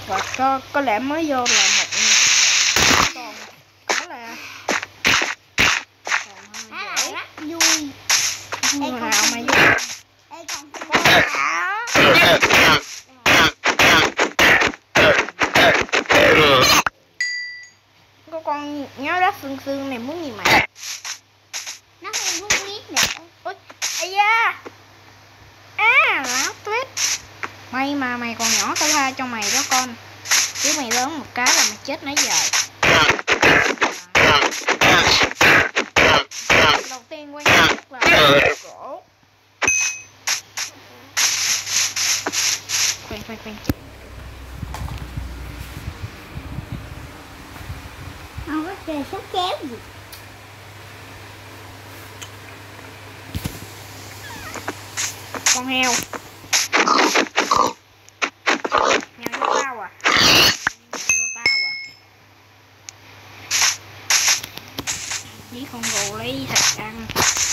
Và có lẽ mới vô là một còn có là rất vui. nào mà vui. Ê, còn có con nhớ đất xương này muốn gì mày? nó không muốn biết nè. Ôi, ây da. Lá tuyết. May mà mày còn nhỏ tao tha cho mày đó con. Chứ mày lớn một cái là mày chết nãy giờ. Đầu tiên quan trọng nhất là gỗ. Khoan. Không có chơi sắp kéo gì. Con heo. Heo vô tao à. Với con gù lấy thịt ăn.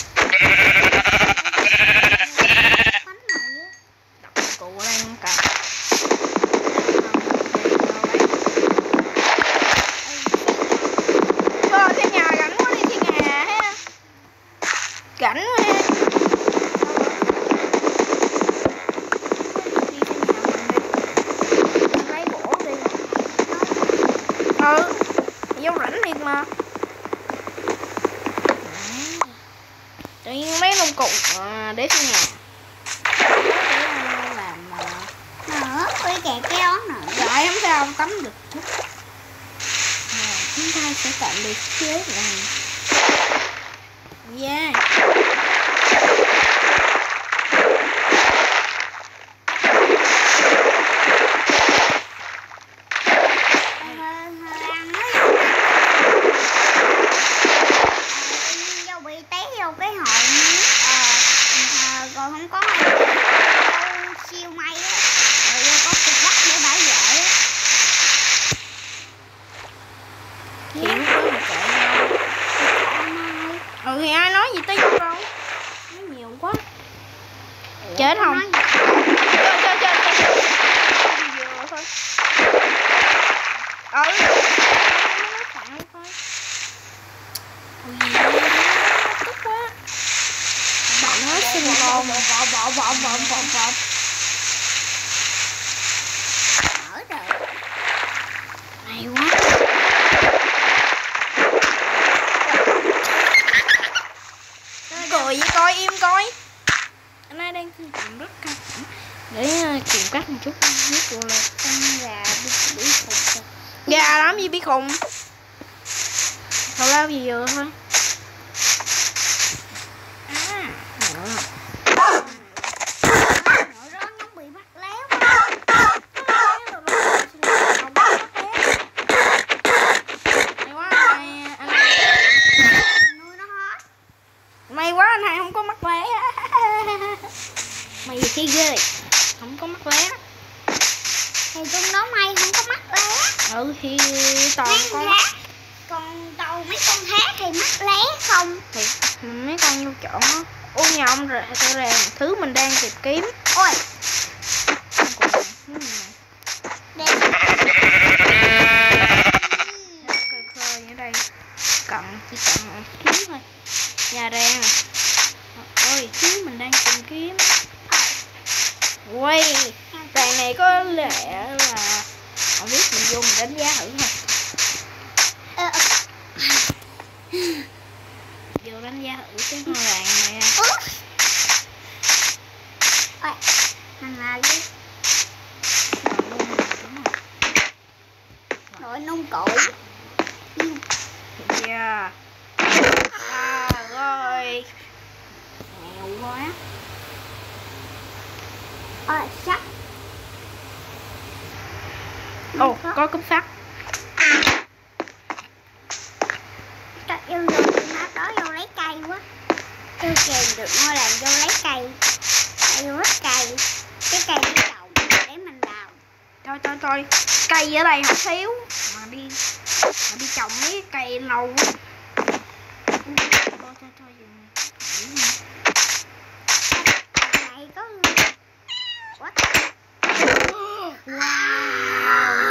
Đặt cụ ở đây không cần. Thôi cái nhà rảnh quá đi cái nhà ha. Rảnh quá ha. Lấy gỗ đi. Vô rảnh thiệt mà. Tự nhiên mấy nông cụ để trong nhà để làm Nữa, cái kẹt cái đó nữa. Dạ không sao không tắm được chút. Chúng ta sẽ tạm biệt chế này. Yeah. Rồi không có siêu may á, rồi có cục đất để bảo vệ á. Chuyện có mà chạy nhau. Thì ai nói gì tới đâu. Nói nhiều quá. Chết không? Chơi. Vừa thôi. Tức quá. Nó sinh con Mở rồi. hay quá. Cười với coi im coi. Anh ấy đang làm rất căng thẳng. Để tìm cách một chút viết vô lên. Con gà bị khùng. Gà làm gì bị khùng. Tao lao gì vừa thôi. May quá anh hai không có mắc lé. Mày gì ghê. Không có mắc lé. Thì trong đó may không có mắc lé. Thì toàn con Còn đầu mấy con khác thì mắc lé không. Thì mấy con vô chọn á. Ôi nhà ông rồi thứ mình đang tìm kiếm. Ôi đẹp. Khơi ở đây chỉ cần một xíu thôi. Nhà đen à. Ôi thứ mình đang tìm kiếm. Quay đàn này có lẽ là không biết mình vô mình đánh giá thử thôi. Vô đánh giá thử cái ngôi làng này. Ôi thằng nào đi đội nông cụ. Yeah. Rồi nghèo quá. Sắt. Có cúp sắt. Trời yêu rồi nó đó vô lấy cây quá. Chưa kèm được ngôi làng vô lấy cây. Yêu rất cây. Cái cây để trồng để mình đào. Thôi cây ở đây không thiếu mà đi trồng mấy cây lâu quá. Thôi này có wow.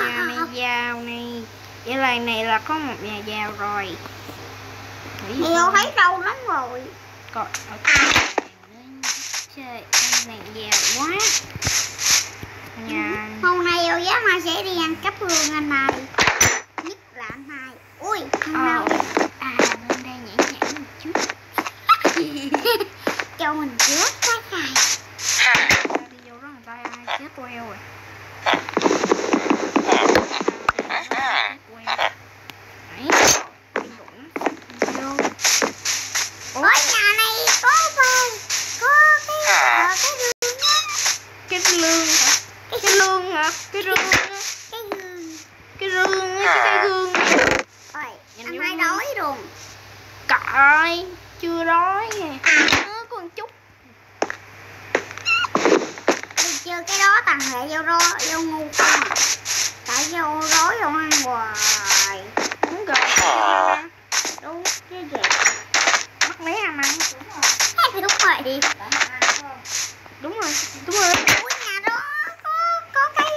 giàu này. Vậy làng này là có một nhà giàu rồi. Nhiều thấy đâu lắm rồi. Còn ở trời, làng giàu quá. Nhà... Hôm nay yêu giá mai sẽ đi ăn cắp hương anh này. Nhất là anh hai. Ui, thằng nào bên đây nhảy một chút. cho mình trước cái này. Đi vô đó người ta ai chết queo rồi. Ủa nhà này có cái lương hả? Cái lương hả? Cái rương á. Cái rương á, cái gương. Ôi, anh hai đói rồi. Cãi, chưa đói nè. Có một chút. Được chưa, cái đó tặng hệ vô ngu không à. Tại vô rối vô ăn hoài. Đúng rồi. Đúng cái gì? Bắt mấy ham ăn. Đúng rồi. Đúng rồi. Đúng rồi. Ủa nhà đó có cái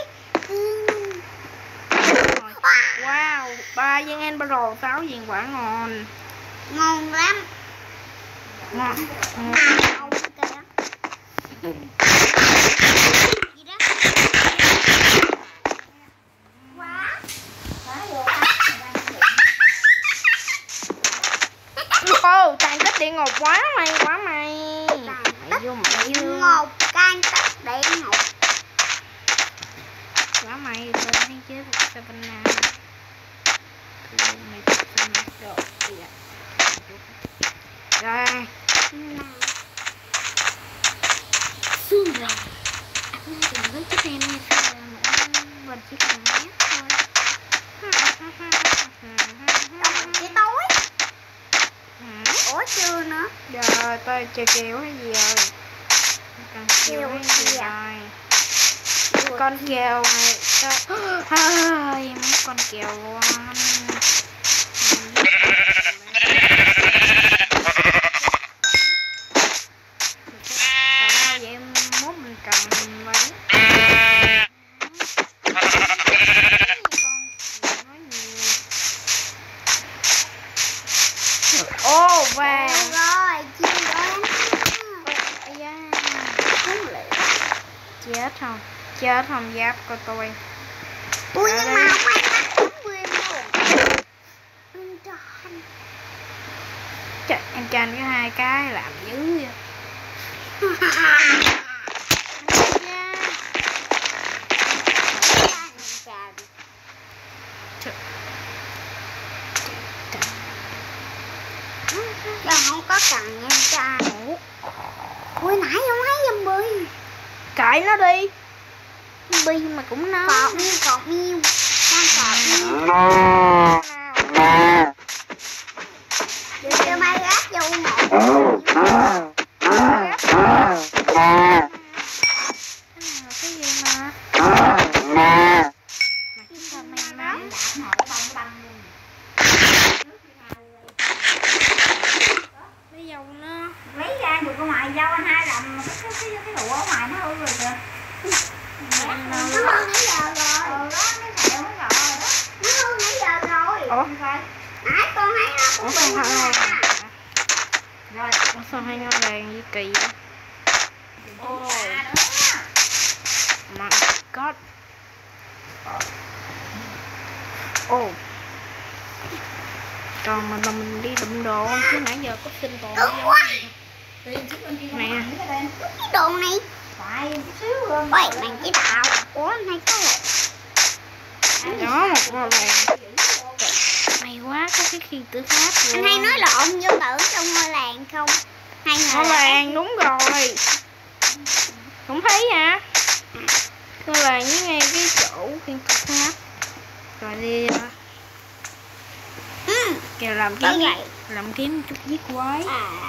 wow, 3 viên Emerald, 6 viên quả ngon. ngon lắm. Ngon. Ngon kìa. Gì đó? Quá. Ô, tàn tích địa ngục quá mày, quá mày. Mày vô mày vô. Một can tích địa ngục. Quá mày, tôi đi chứ sao bên nào. Rồi. Xương rồi. Anh đừng với chút em nha. Mình chỉ cần mát thôi. Chỉ tối. Ủa chưa nữa. Giờ tôi chơi kèo hay gì rồi? Con kèo hay gì rồi? Con kèo này hơi mấy con kèo luôn. Tại vậy mốt mình cầm lấy. Ô và rồi chiên rồi chết không giáp của tôi. Ui nhưng mà không ai bắt đúng quyền luôn. Trời, em tranh có 2 cái làm dữ vậy. Giờ không có cần nha cha. Ui nãy không thấy zombie. Cãi nó đi. Zombie mà cũng nói. Cọt miêu. Con cọt miêu. Giờ mai gác vô một. Cái gì mà lấy dầu nó Lấy ra được ở ngoài dâu anh hai làm cái lụa ở ngoài nó hư rồi kìa. Nó hư nãy giờ rồi. Đó, cái sẹo mới rồi đó. Nó hư nãy giờ rồi. Ủa? Nãy con thấy nó cũng bị hư. Rồi, sao hai ngôi vàng gì kỳ vậy? Oh my god. Oh. Còn mình đi đụng đồ chứ nãy giờ có xin đồ Nè. nè. Cái đồ này. Phải chút xíu rồi. Ôi, mày chỉ đạo. Ủa, anh hay có Đó, một ngôi vàng. May quá, có cái khiên tử pháp rồi. anh hay nói lộn vô tưởng trong ngôi làng không? Hai người ngôi làng đúng rồi. Không thấy hả? Ngôi làng với ngay cái chỗ khiên tử pháp. Rồi đi kìa làm kiếm chút giết quái.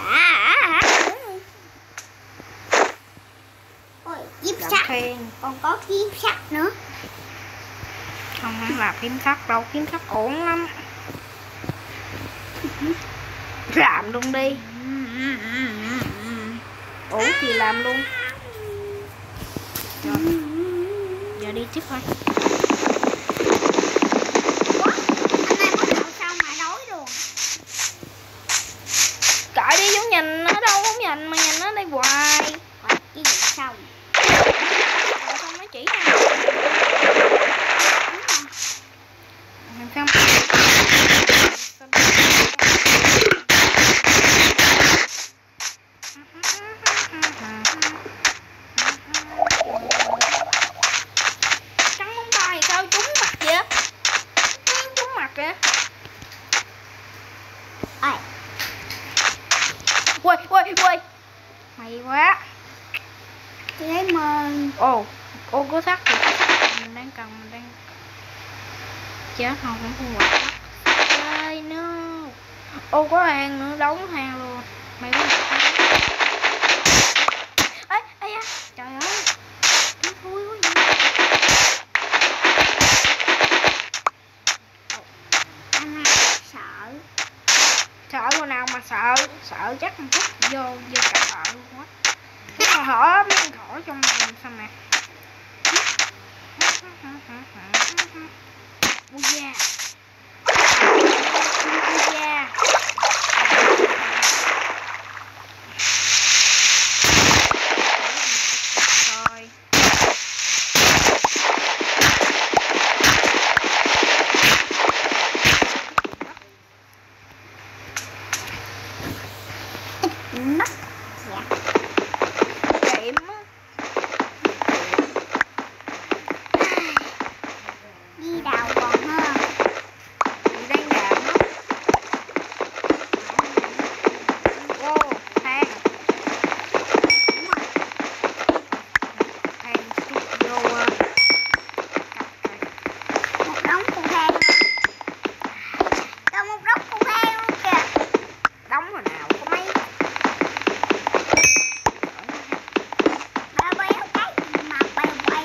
Ôi, kiếm Làm sắt. khen. Còn có kiếm sắt nữa. Không phải là kiếm sắt đâu, kiếm sắt ổn lắm. Làm luôn đi. Ổn thì làm luôn. Rồi. Giờ đi tiếp thôi. Ô có sắt thì mình đang cần, mình đang chết không không quạt sắt chơi nữa. Ô có hang nữa, đóng hang luôn mày biết ấy ấy da trời ơi thui quá vậy. Anh sợ Chỗ nào mà sợ chắc một chút vô cả sợ luôn quá. Cái mà hở miếng thỏ trong này sao nè. Ui da. Ui da. Thôi. mất dạ. Điểm á. Đi đào còn hơn. Chị đang đạp á. Ô, than. Than chút vô Một đống cục than luôn. Còn một đống cục than luôn kìa. đóng rồi nào có mấy. Bà béo cái gì mà bay bay.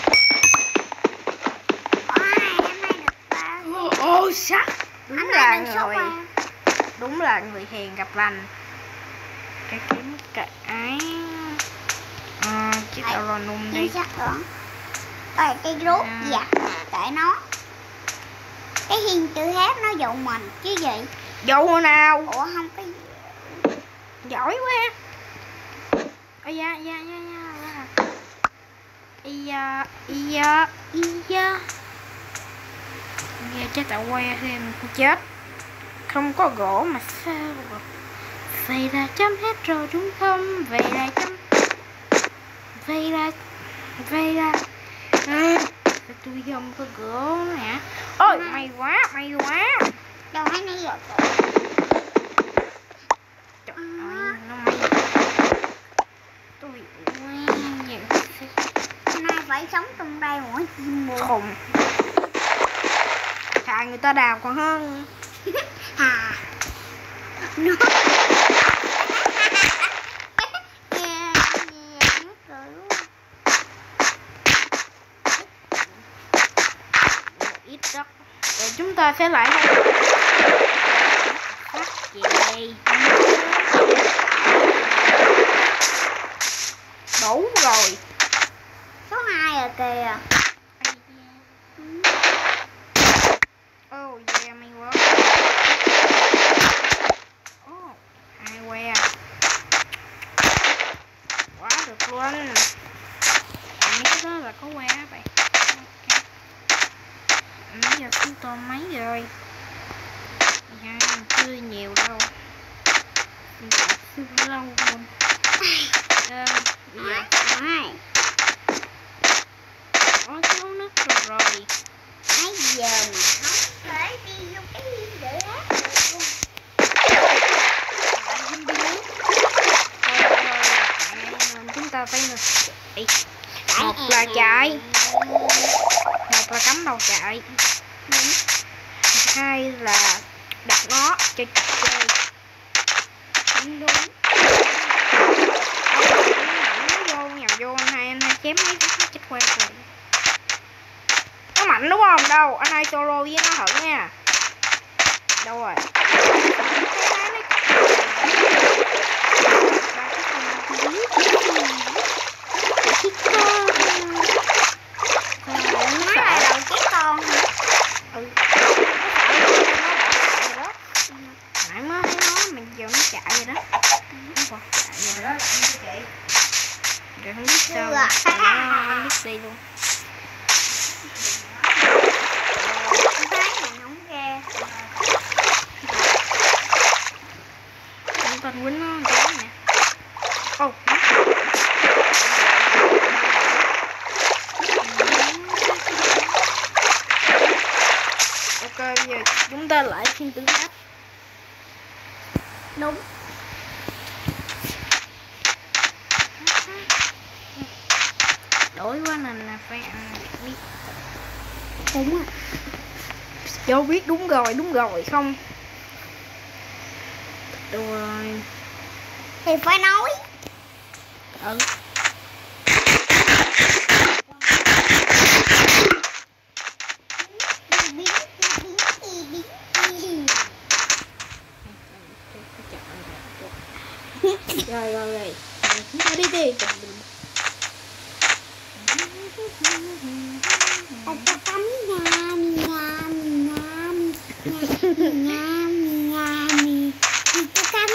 Có ai em hay được ba. Ô sắt. Đúng Anh là hay được số người. ba. Đúng là người hiền gặp lành. Cái kiếm cái ấy. Chiếc Đấy, đầu lò nung đi. Chính xác đó. Rồi cây rút dạ. Kệ nó. Cái hiên chữ hát nó dụ mình chứ gì. Dụ nào. Ủa không có gì. Giỏi quá. Ây da da da da. Ây da ây da ây da. Nghe chết tạo que thêm chết. Không có gỗ mà sao được. Vậy là chấm hết rồi đúng không? Vậy là tôi không có gỗ nè. Ôi may quá Đâu hay này rồi. Trời ơi nó may. Tôi quen nhiều. Nay phải sống trong đây mỗi chim buồn. Khùng. Thà người ta đào còn hơn. À. Nó. Ít đất. Rồi chúng ta sẽ lại gì đủ rồi. Số 2 rồi kìa. Oh yeah may quá. Oh, 2 que. Quá được luôn. Mấy cái đó là có que á bạn. Okay. Bây giờ chúng tôi mấy rồi. Dạ, chưa nhiều đâu. Chưa lâu luôn. Bây giờ có thiếu nước rồi. Nãy giờ mà không thể đi vô cái hiên để hát được luôn. Chúng ta phải một là chạy, một là cắm đầu chạy, hai là đặt nó cho chơi. Đúng đúng. Vô nhầm vô anh hai chém mấy cái chết que rồi. Nó mạnh đúng không? Đâu, anh hai solo với nó thử nha. Đâu rồi? Nó là đầu cái con. Nãy mới thấy nó mình giờ nó chạy rồi đó. Nó còn chạy rồi đó. Rồi không biết sao. Nó không biết đi luôn. Con quýnh nó cái nè. Ô. Ok, bây giờ chúng ta lại phiên tướng áp. Đúng. Đủ đói quá nên là phải ăn biết. Đúng rồi. Châu biết đúng rồi không? Đúng rồi. Thì phải nói. Ừ. Rồi. Chúng ta đi. Cho cắm nham cho cắm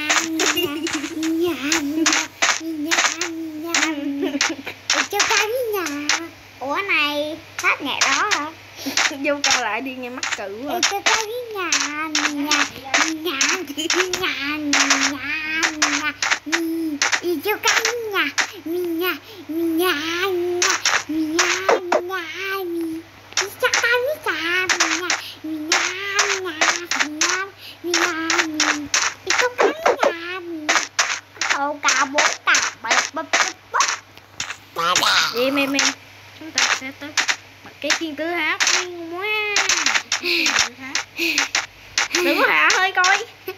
cho cắm ủa này hát nhạc đó hả? Vô coi lại đi nghe mắc cự rồi. Cho cắm cho cắm Vậy mềm chúng ta sẽ tới bật cái thiên tứ hát. Wow. Đừng có hạ hơi coi.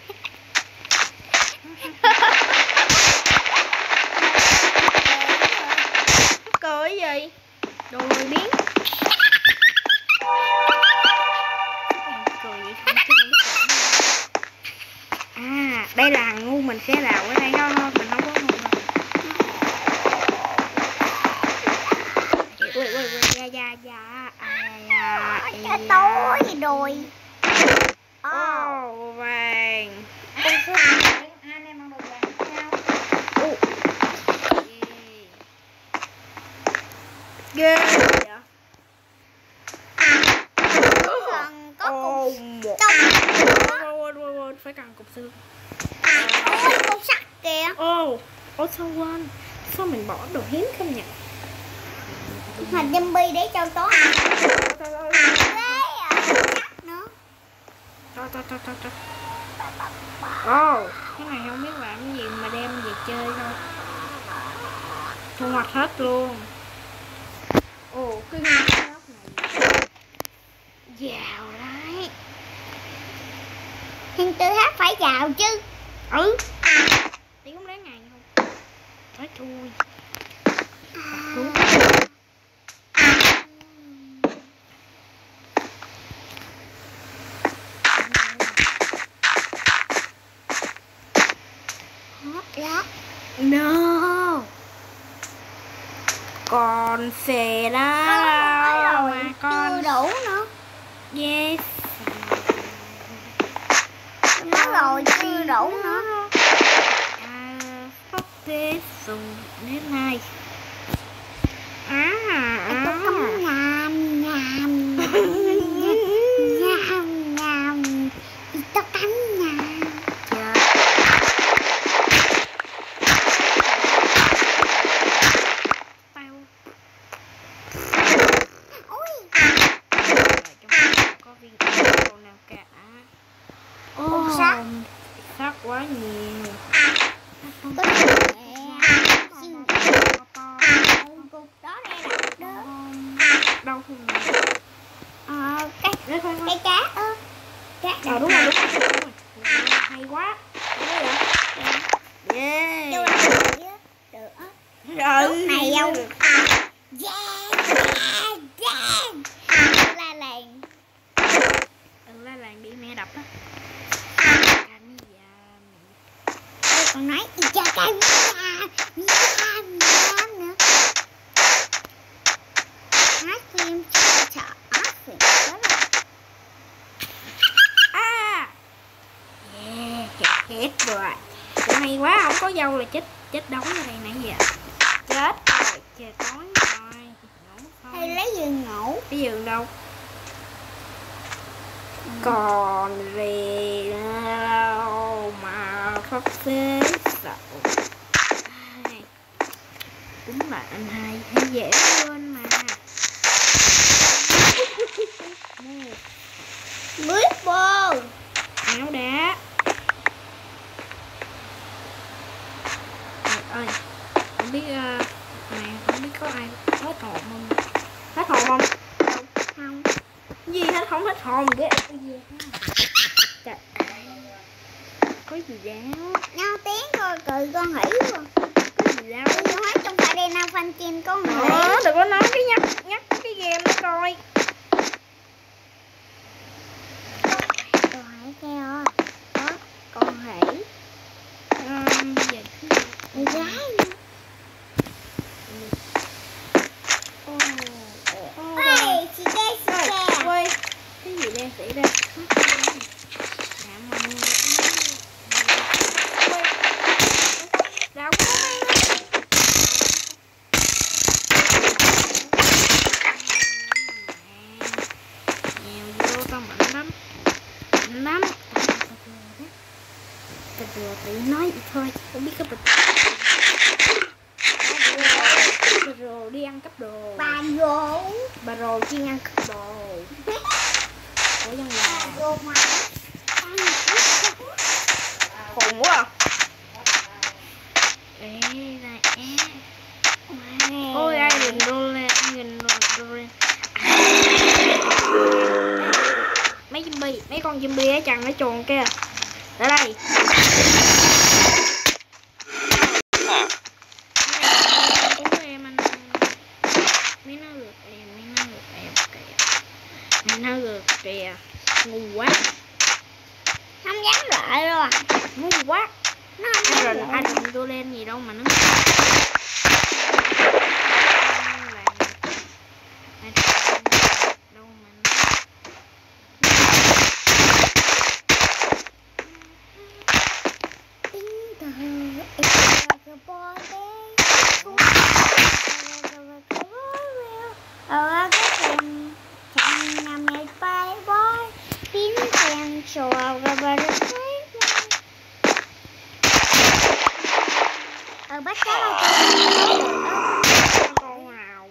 Cười gì? Đồ người biến. Cười vậy không chứ không biết làm. À, đây là ngu mình sẽ đào ở đây thôi, mình không có ngu. Tối rồi. Ô, vàng. Con số hai anh em ăn đồ vàng sao? Ghê vậy? Còn có cục phải cần cục xương. ôi cục sắt kìa. Ô sao quên? Sao mình bỏ đồ hiếm không nhỉ? Mà zombie để cho tối ăn. Nữa. Trời. Ồ, cái này không biết làm cái gì mà đem về chơi thôi. Thu hoạch hết luôn. Ồ, cái góc này giàu đấy. Thiên tư hát phải giàu chứ. Ừ. Tí cũng đáng ngày không? Nói chui. No. Còn xè đó rồi, con chưa đủ nữa. Yes. Nó rồi chưa đủ nữa. Phát tế dùng đến nay. Tao cắn nhà. Sắc quá nhiều. Có cục đó đây là đó. Đâu không? Cái cá ơ. Đúng rồi. Hay quá. Yeah. Được á. Lúc này dâu. La làng đi mẹ đập á. Còn nói cha cái nữa. Hát phim sợ phim đó là. Hết rồi. Hay quá, không có dâu là chết đóng ở đây nãy giờ. Chết rồi, trời tối rồi. Hay lấy giường ngủ. Cái giường đâu? Còn gì đâu mà phát xế sợ. Đúng là anh hai hay dễ quên mà. Biết bô. Áo đá. Trời ơi, không biết này không biết có ai hết không hết hồn ghê. Trời ơi. Có gì đâu. Nhau tiếng coi cười con hỉ quá. Có gì đâu. Tôi nói trong phải đen nào fan chim con hỉ. Đừng có nói cái nhắc cái game đó coi. Con hỉ kêu đó, con hỉ. Giờ Đi gái nữa. Ê, chị kê. quay cái gì đang xảy ra? Đâu có nhiều vô tao mạnh lắm cà rùa tự nói vậy thôi không biết cái bịch bà rồ đi ăn cắp đồ. Bà rồ chuyên ăn cắp đồ của dân làng. Khùng quá à. Ê là ôi ai đừng đô lên mấy zombie, mấy con zombie ở chằng ở chuồng kia ở đây. Nó gượt kìa, ngu quá, Không dám lại luôn. ngu quá. Nó không dám lại. Ai đụng tôi lên gì đâu mà nó bắt cá con nào.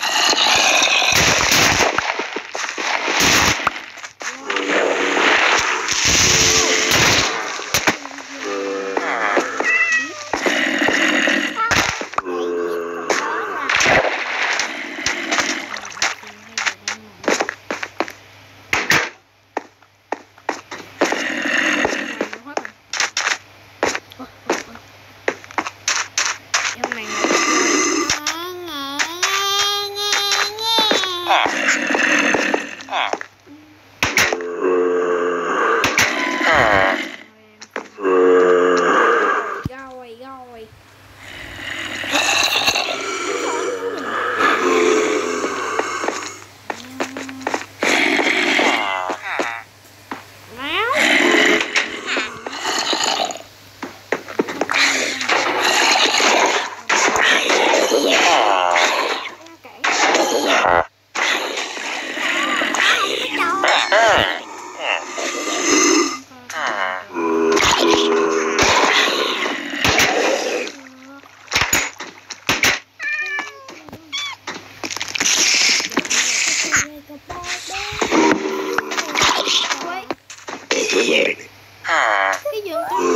Cái giường con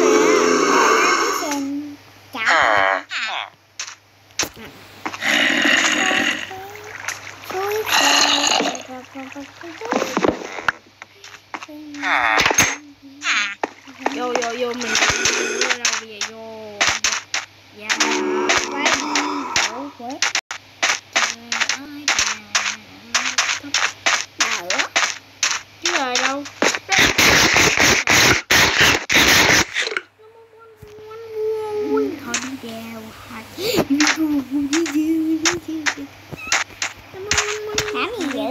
vô mình vô đâu bây giờ vô dạ quay đổ quét chứ rồi đâu thôi đi vào hả gì vậy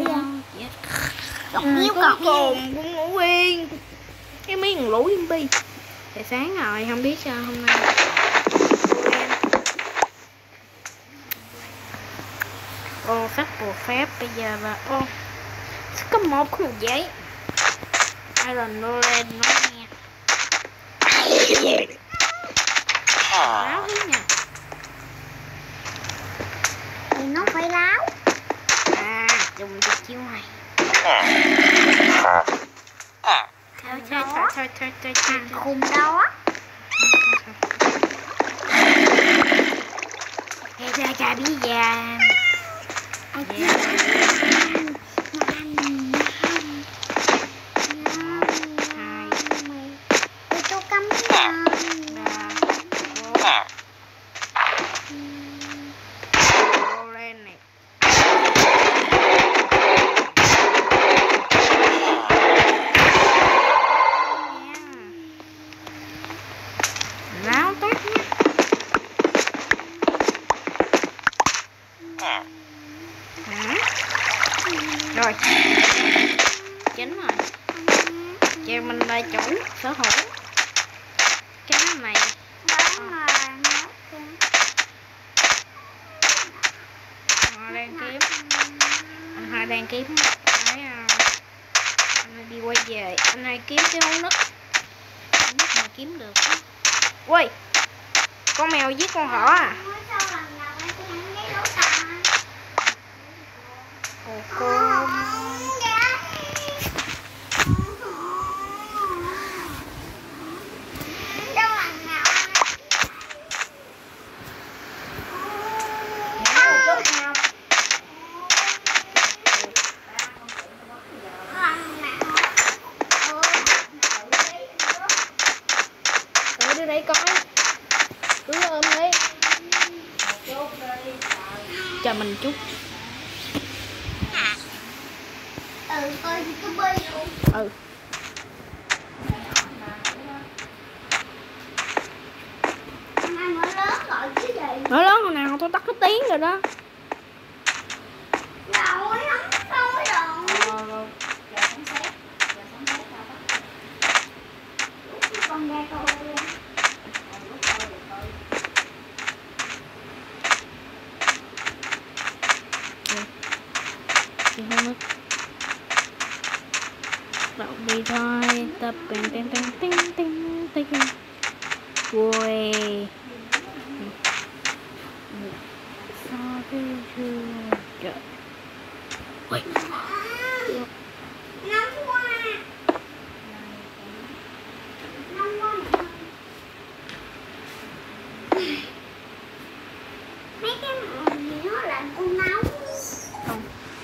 cuối cùng cũng ngủ yên cái miếng lũ zombie thì sáng rồi không biết sao hôm nay ô sách bùa phép bây giờ là ô có một giấy Iron Nolan nói nghe láo hết nha thì nó phải láo dùng cái chiêu này thôi khùng đó ra cha bí già Chính rồi. Chị mình là chủ sở hữu cái này. Họ đang kiếm. Họ đang kiếm cái anh đi quay về. Anh này kiếm cái hố nứt. Nứt mà kiếm được. Ui, con mèo giết con thỏ à? Ồ con. Đưa đây coi. Cứ ôm đi. Cho mình chút. Coi cứ bơi luôn. Mai mở lớn gọi chứ gì. Mở lớn hồi nào tôi tắt cái tiếng rồi đó. Rồi không thôi rồi. Con ra coi luôn. Chị không biết. Đậu đi thôi. Tập tinh tinh tinh tinh tinh. Ui. Sao thế chưa? Trời. Ui. Nóng quá. Nóng quá. Mấy cái mồi gì nó làm con nóng. Không.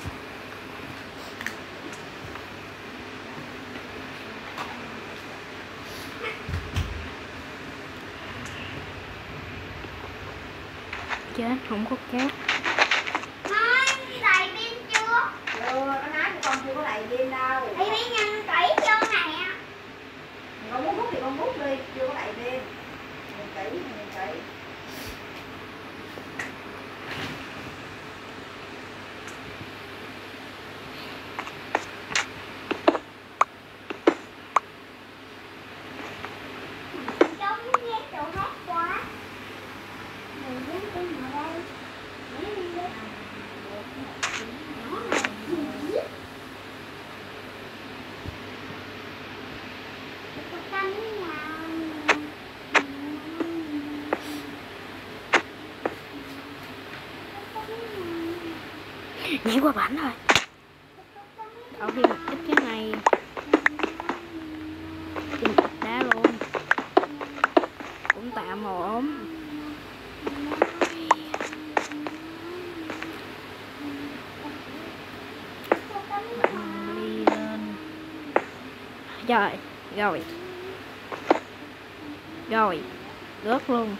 Chết, không có cát. Nói đầy pin chưa? Chưa, nó nói cho con chưa có đầy pin đâu. Thì bây giờ tẩy cho nè. Con muốn hút thì con hút đi, chưa có đầy pin. Mình tẩy. Trông nghe chỗ hát quá. Người dân tin ở đây. Mấy đi đi. Nó là gì? Có canh nào. Nhảy qua bảnh rồi. Đậu thêm một ít cái này. Thêm một ít đá luôn. Cũng tạm ổn. Bạn đi lên. Rồi, rồi. Rồi, rớt luôn.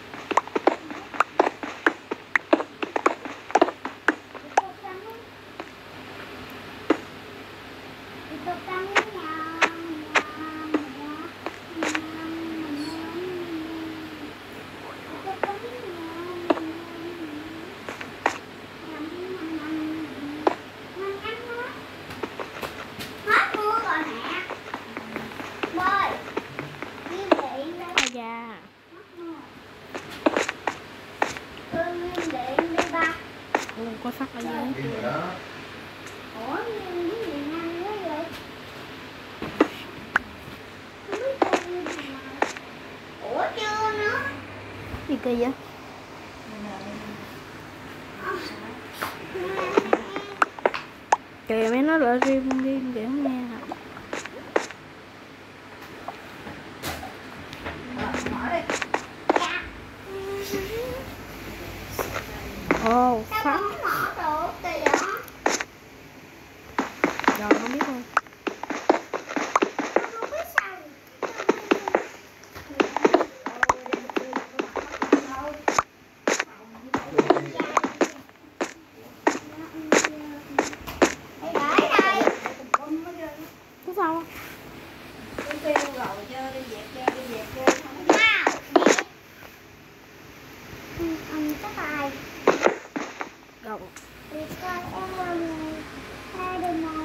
Có sắt ở dưới. Ủa, cái gì nhanh quá vậy? Ủa chưa nữa. Gì kỳ vậy? Kìa mấy nó lại riêng kiểu nghe hả? Ồ, sắt. Rồi không biết luôn. Có sao không? Các bài. Rồi. Đi coi em hai đôi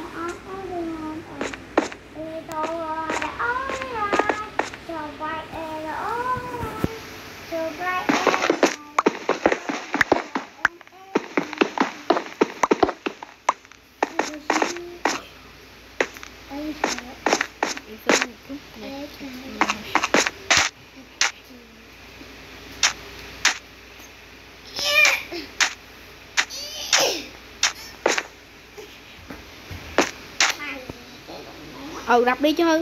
Đập đi chứ.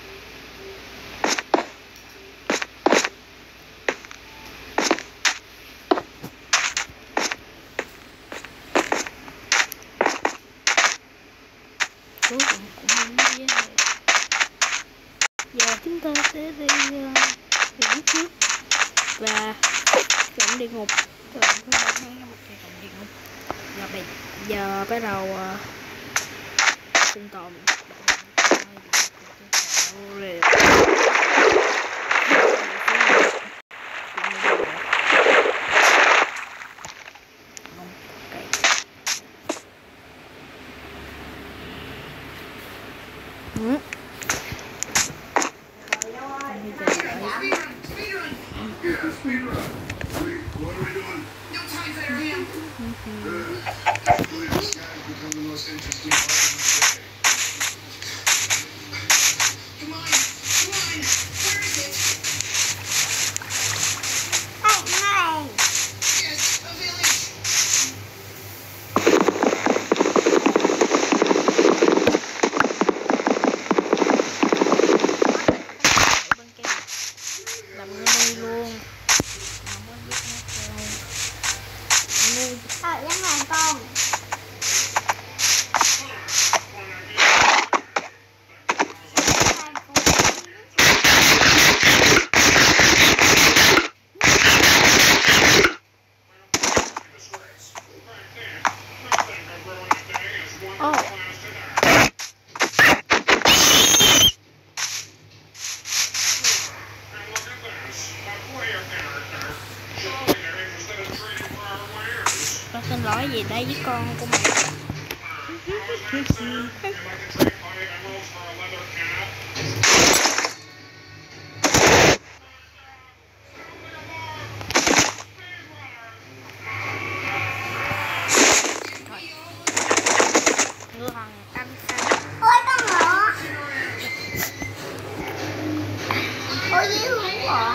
Giờ chúng ta sẽ đi giết tiếp và chọn địa ngục. Và bây giờ bắt đầu sinh tồn. Xin lỗi gì đây với con của mày. Ngư thằng canh xanh. Ôi con ngựa. Ôi dưới hữu ngựa.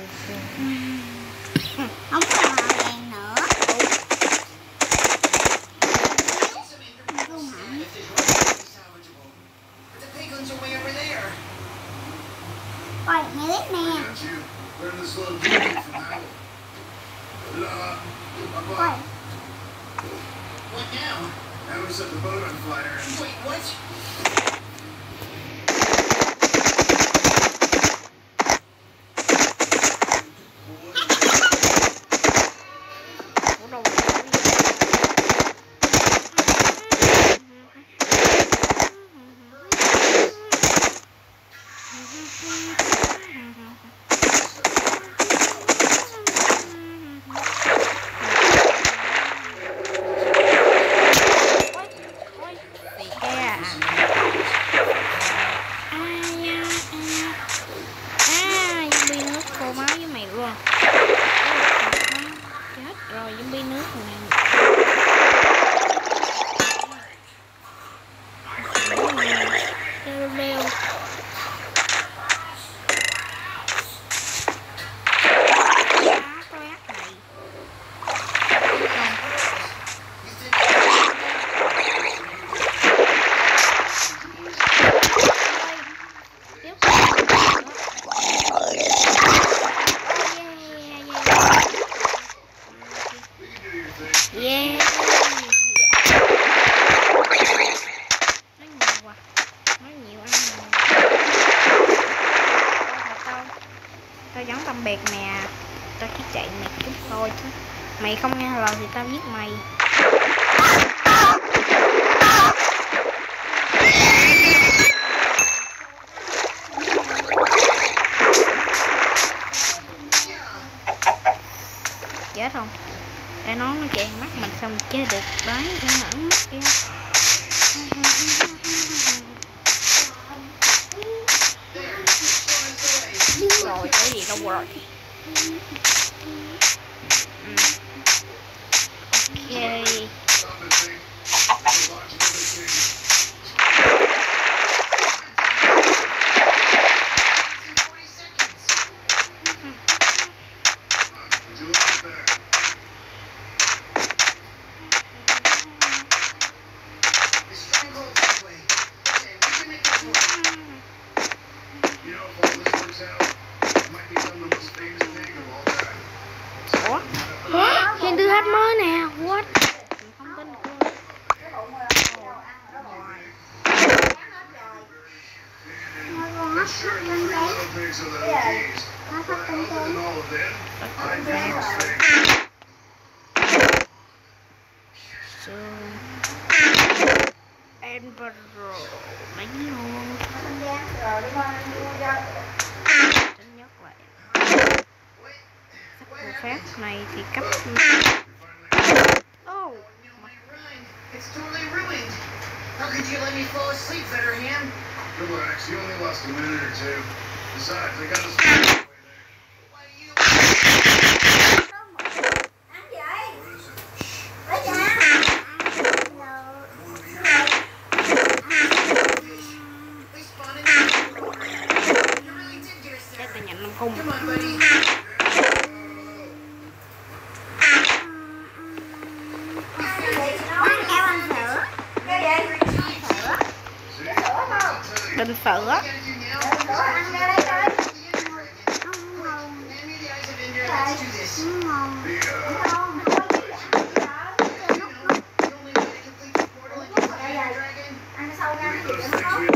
Không còn màu vàng nữa. Coi nghe biết nè. Coi. What now? Now we set the boat on fire and... Wait, what? Tao giống tao biệt nè, tao chỉ chạy mày chút thôi chứ. Mày không nghe lời thì tao giết mày. Chết không? Để nó chèn mắt mình xong chơi được đấy, cho nó mắt kia. Rồi cái gì đâu rồi. Ok. Hiện tư hết mới nè, what? Không tin được luôn. Emperor đánh luôn. Tính nhất vậy. Sắc phép này thì cấp. Oh. It's totally ruined. How could you let me fall asleep, Vetterham? Relax, you only lost a minute or two. Besides, I got a spare way there. Why you? Ăn vậy? What is it? Lấy cha. They spawned in the water. You really did get us Chắc there. tao nhận năm khung. Come on, buddy. Đinh sữa. Ăn ra đây coi. Let's do this. Không, không có gì ăn gì đó. The only way to complete the portal and defeat the dragon. Ăn sâu ra thì nó có.